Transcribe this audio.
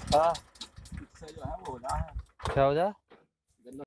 हाँ, इससे जो है वो हो रहा है। क्या हो जाए?